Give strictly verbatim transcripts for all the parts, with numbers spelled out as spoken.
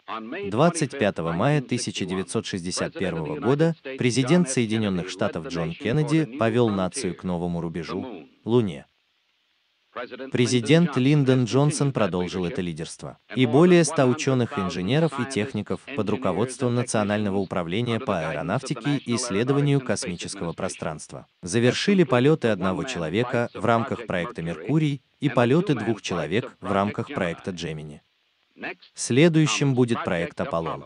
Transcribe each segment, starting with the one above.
двадцать пятого мая тысяча девятьсот шестьдесят первого года президент Соединенных Штатов Джон Кеннеди повел нацию к новому рубежу – Луне. Президент Линдон Джонсон продолжил это лидерство. И более ста ученых, инженеров и техников под руководством Национального управления по аэронавтике и исследованию космического пространства завершили полеты одного человека в рамках проекта «Меркурий» и полеты двух человек в рамках проекта «Джемини». Следующим будет проект «Аполлон».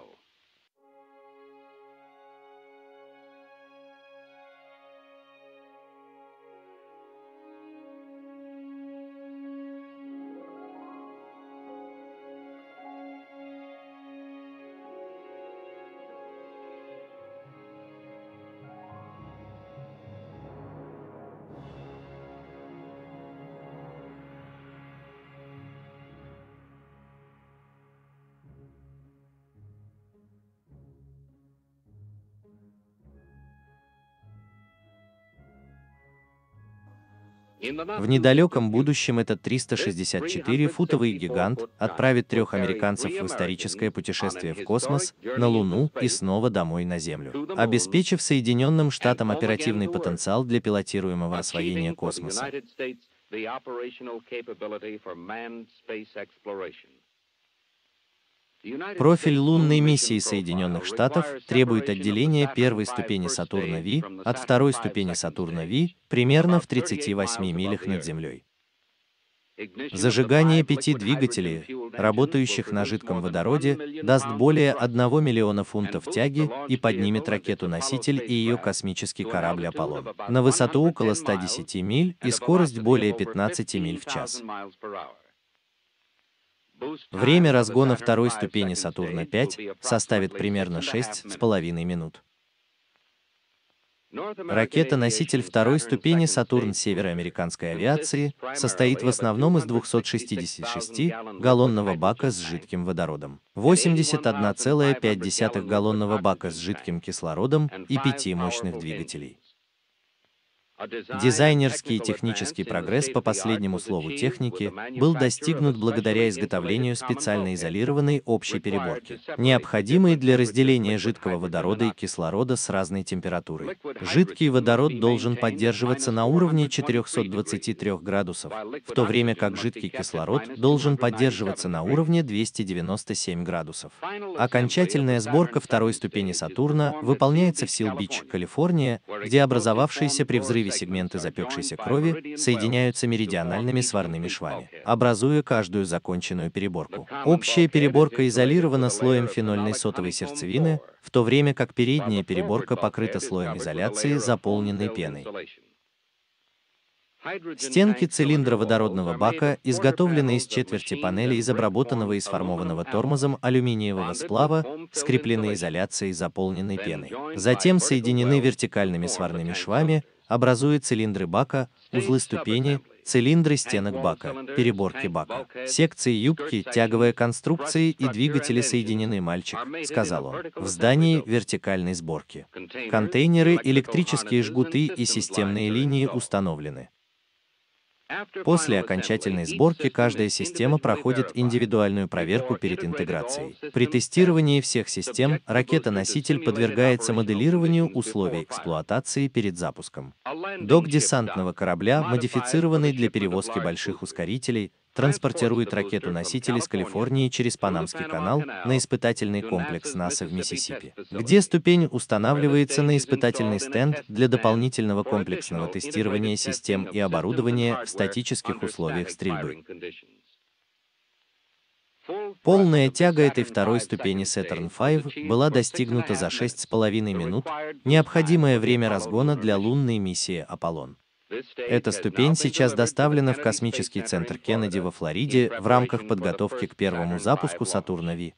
В недалеком будущем этот триста шестьдесят четыре футовый гигант отправит трех американцев в историческое путешествие в космос, на Луну и снова домой на Землю, обеспечив Соединенным Штатам оперативный потенциал для пилотируемого освоения космоса. Профиль лунной миссии Соединенных Штатов требует отделения первой ступени Сатурна Ви от второй ступени Сатурна Ви примерно в тридцати восьми милях над Землей. Зажигание пяти двигателей, работающих на жидком водороде, даст более одного миллиона фунтов тяги и поднимет ракету-носитель и ее космический корабль «Аполлон» на высоту около ста десяти миль и скорость более пятнадцати миль в час. Время разгона второй ступени Сатурна пять составит примерно шесть с половиной минут. Ракета-носитель второй ступени Сатурн североамериканской авиации состоит в основном из двухсот шестидесяти шести галлонного бака с жидким водородом, восьмидесяти одной целой пяти десятых галлонного бака с жидким кислородом и пяти мощных двигателей. Дизайнерский и технический прогресс по последнему слову техники был достигнут благодаря изготовлению специально изолированной общей переборки, необходимой для разделения жидкого водорода и кислорода с разной температурой. Жидкий водород должен поддерживаться на уровне четырёхсот двадцати трёх градусов, в то время как жидкий кислород должен поддерживаться на уровне двухсот девяноста семи градусов. Окончательная сборка второй ступени Сатурна выполняется в Сил-Бич, Калифорния, где образовавшиеся при взрыве сегменты запекшейся крови соединяются меридиональными сварными швами, образуя каждую законченную переборку. Общая переборка изолирована слоем фенольной сотовой сердцевины, в то время как передняя переборка покрыта слоем изоляции, заполненной пеной. Стенки цилиндра водородного бака изготовлены из четверти панели из обработанного и сформованного тормозом алюминиевого сплава, скреплены изоляцией, заполненной пеной. Затем соединены вертикальными сварными швами, образуя цилиндры бака, узлы ступени, цилиндры стенок бака, переборки бака. Секции юбки, тяговые конструкции и двигатели соединены, мальчик, сказал он, в здании вертикальной сборки. Контейнеры, электрические жгуты и системные линии установлены. После окончательной сборки каждая система проходит индивидуальную проверку перед интеграцией. При тестировании всех систем ракета-носитель подвергается моделированию условий эксплуатации перед запуском. Док десантного корабля, модифицированный для перевозки больших ускорителей, транспортирует ракету-носитель из Калифорнии через Панамский канал на испытательный комплекс НАСА в Миссисипи, где ступень устанавливается на испытательный стенд для дополнительного комплексного тестирования систем и оборудования в статических условиях стрельбы. Полная тяга этой второй ступени Saturn пять была достигнута за шесть с половиной минут, необходимое время разгона для лунной миссии «Аполлон». Эта ступень сейчас доставлена в космический центр Кеннеди во Флориде в рамках подготовки к первому запуску Сатурна Ви.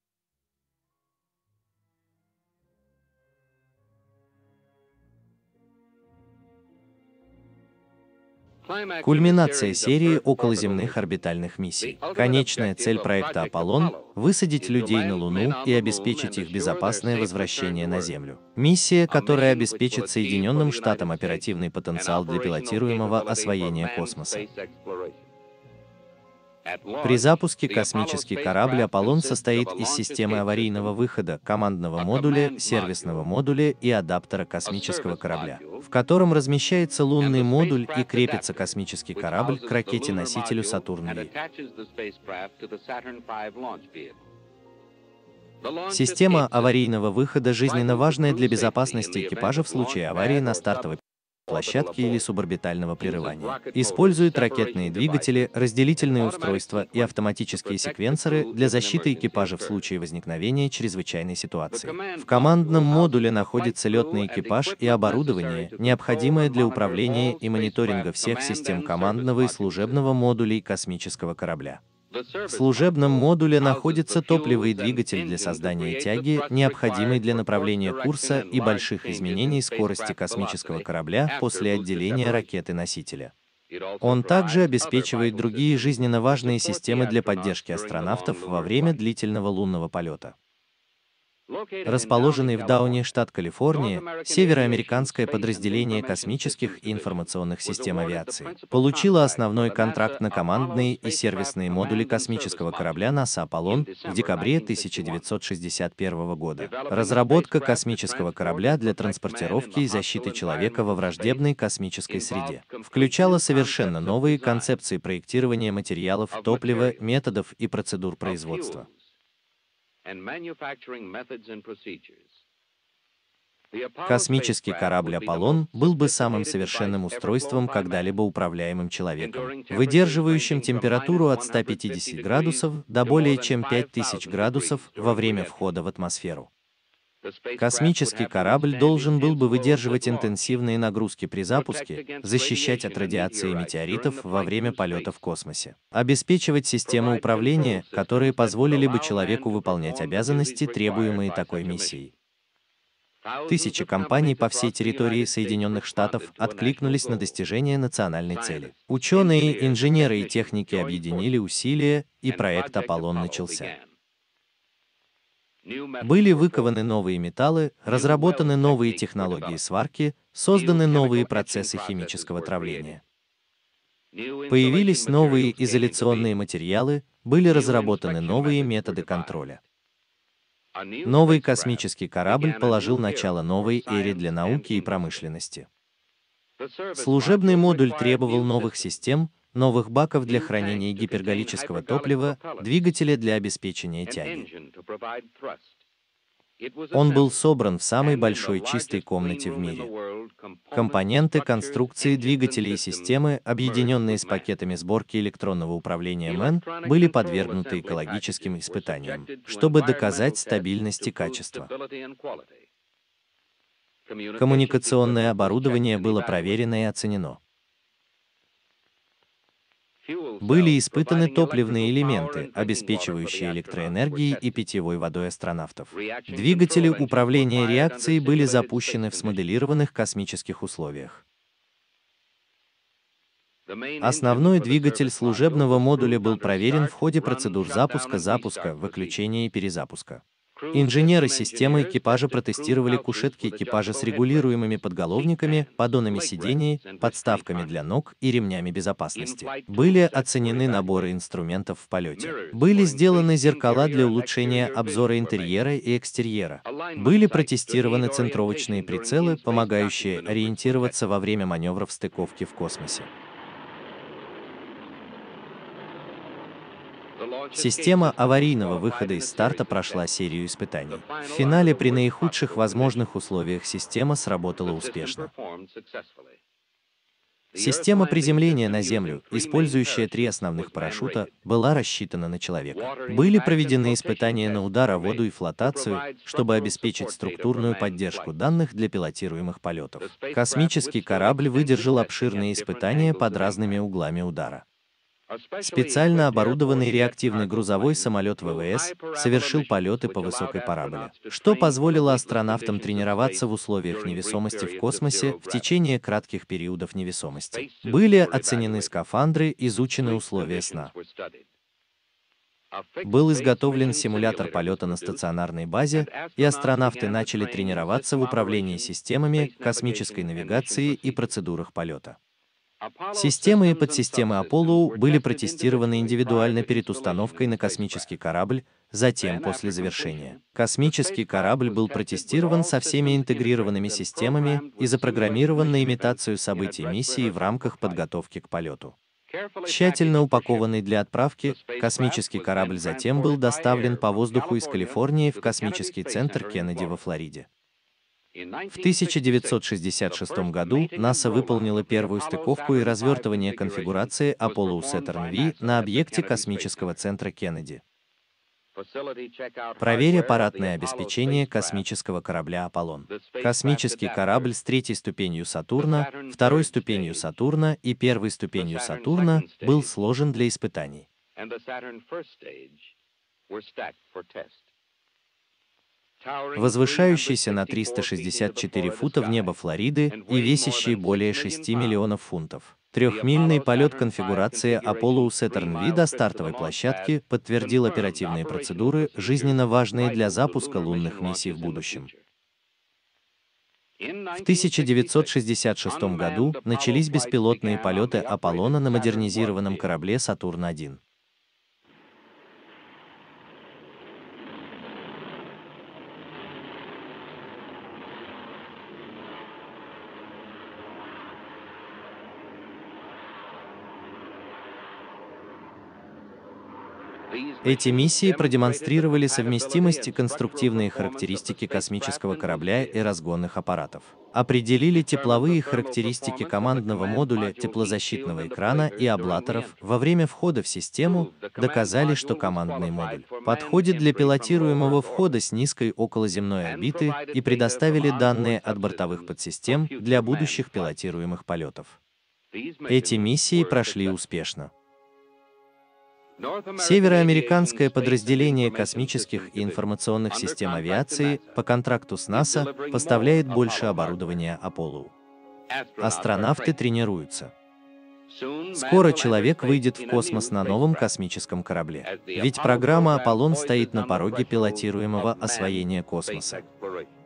Кульминация серии околоземных орбитальных миссий. Конечная цель проекта «Аполлон» — высадить людей на Луну и обеспечить их безопасное возвращение на Землю. Миссия, которая обеспечит Соединенным Штатам оперативный потенциал для пилотируемого освоения космоса. При запуске космический корабль «Аполлон» состоит из системы аварийного выхода, командного модуля, сервисного модуля и адаптера космического корабля, в котором размещается лунный модуль и крепится космический корабль к ракете-носителю «Сатурн-Ви». Система аварийного выхода жизненно важная для безопасности экипажа в случае аварии на стартовой площадке или суборбитального прерывания. Использует ракетные двигатели, разделительные устройства и автоматические секвенсоры для защиты экипажа в случае возникновения чрезвычайной ситуации. В командном модуле находится летный экипаж и оборудование, необходимое для управления и мониторинга всех систем командного и служебного модулей космического корабля. В служебном модуле находится топливный двигатель для создания тяги, необходимой для направления курса и больших изменений скорости космического корабля после отделения ракеты-носителя. Он также обеспечивает другие жизненно важные системы для поддержки астронавтов во время длительного лунного полета. Расположенный в Дауне, штат Калифорния, североамериканское подразделение космических и информационных систем авиации получило основной контракт на командные и сервисные модули космического корабля НАСА «Аполлон» в декабре тысяча девятьсот шестьдесят первого года. Разработка космического корабля для транспортировки и защиты человека во враждебной космической среде включала совершенно новые концепции проектирования материалов, топлива, методов и процедур производства. Космический корабль «Аполлон» был бы самым совершенным устройством, когда-либо управляемым человеком, выдерживающим температуру от ста пятидесяти градусов до более чем пяти тысяч градусов во время входа в атмосферу. Космический корабль должен был бы выдерживать интенсивные нагрузки при запуске, защищать от радиации и метеоритов во время полета в космосе, обеспечивать системы управления, которые позволили бы человеку выполнять обязанности, требуемые такой миссией. Тысячи компаний по всей территории Соединенных Штатов откликнулись на достижение национальной цели. Ученые, инженеры и техники объединили усилия, и проект «Аполлон» начался. Были выкованы новые металлы, разработаны новые технологии сварки, созданы новые процессы химического травления. Появились новые изоляционные материалы, были разработаны новые методы контроля. Новый космический корабль положил начало новой эре для науки и промышленности. Служебный модуль требовал новых систем, новых баков для хранения гиперголического топлива, двигателя для обеспечения тяги. Он был собран в самой большой чистой комнате в мире. Компоненты, конструкции, двигатели и системы, объединенные с пакетами сборки электронного управления эм и эн, были подвергнуты экологическим испытаниям, чтобы доказать стабильность и качество. Коммуникационное оборудование было проверено и оценено. Были испытаны топливные элементы, обеспечивающие электроэнергией и питьевой водой астронавтов. Двигатели управления реакцией были запущены в смоделированных космических условиях. Основной двигатель служебного модуля был проверен в ходе процедур запуска, запуска, выключения и перезапуска. Инженеры системы экипажа протестировали кушетки экипажа с регулируемыми подголовниками, поддонами сидений, подставками для ног и ремнями безопасности. Были оценены наборы инструментов в полете. Были сделаны зеркала для улучшения обзора интерьера и экстерьера. Были протестированы центровочные прицелы, помогающие ориентироваться во время маневров стыковки в космосе. Система аварийного выхода из старта прошла серию испытаний. В финале при наихудших возможных условиях система сработала успешно. Система приземления на Землю, использующая три основных парашюта, была рассчитана на человека. Были проведены испытания на удар о воду и флотацию, чтобы обеспечить структурную поддержку данных для пилотируемых полетов. Космический корабль выдержал обширные испытания под разными углами удара. Специально оборудованный реактивный грузовой самолет вэ вэ эс совершил полеты по высокой параболе, что позволило астронавтам тренироваться в условиях невесомости в космосе в течение кратких периодов невесомости. Были оценены скафандры, изучены условия сна. Был изготовлен симулятор полета на стационарной базе, и астронавты начали тренироваться в управлении системами, космической навигации и процедурах полета. Системы и подсистемы Apollo были протестированы индивидуально перед установкой на космический корабль, затем, после завершения, космический корабль был протестирован со всеми интегрированными системами и запрограммирован на имитацию событий миссии в рамках подготовки к полету. Тщательно упакованный для отправки, космический корабль затем был доставлен по воздуху из Калифорнии в космический центр Кеннеди во Флориде. В тысяча девятьсот шестьдесят шестом году НАСА выполнила первую стыковку и развертывание конфигурации Apollo Saturn V на объекте космического центра Кеннеди. Проверь аппаратное обеспечение космического корабля Аполлон. Космический корабль с третьей ступенью Сатурна, второй ступенью Сатурна и первой ступенью Сатурна был сложен для испытаний. Возвышающийся на триста шестьдесят четыре фута в небо Флориды и весящий более шести миллионов фунтов. Трехмильный полет конфигурации Apollo Saturn V до стартовой площадки подтвердил оперативные процедуры, жизненно важные для запуска лунных миссий в будущем. В тысяча девятьсот шестьдесят шестом году начались беспилотные полеты Аполлона на модернизированном корабле Сатурн один. Эти миссии продемонстрировали совместимость и конструктивные характеристики космического корабля и разгонных аппаратов. Определили тепловые характеристики командного модуля, теплозащитного экрана и аблаторов во время входа в систему, доказали, что командный модуль подходит для пилотируемого входа с низкой околоземной орбиты и предоставили данные от бортовых подсистем для будущих пилотируемых полетов. Эти миссии прошли успешно. Североамериканское подразделение космических и информационных систем авиации по контракту с НАСА поставляет больше оборудования Apollo. Астронавты тренируются. Скоро человек выйдет в космос на новом космическом корабле. Ведь программа Аполлон стоит на пороге пилотируемого освоения космоса.